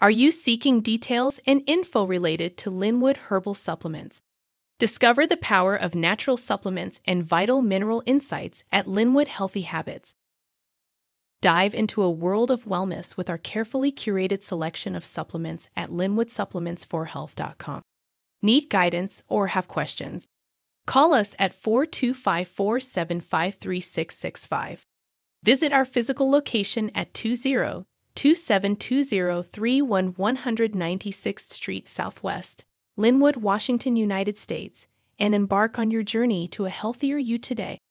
Are you seeking details and info related to Lynnwood herbal supplements? Discover the power of natural supplements and vital mineral insights at Lynnwood Healthy Habits. Dive into a world of wellness with our carefully curated selection of supplements at linwoodsupplementsforhealth.com. Need guidance or have questions? Call us at 425-475-3665. Visit our physical location at 2720 196th Street Southwest, Lynnwood, Washington, United States, and embark on your journey to a healthier you today.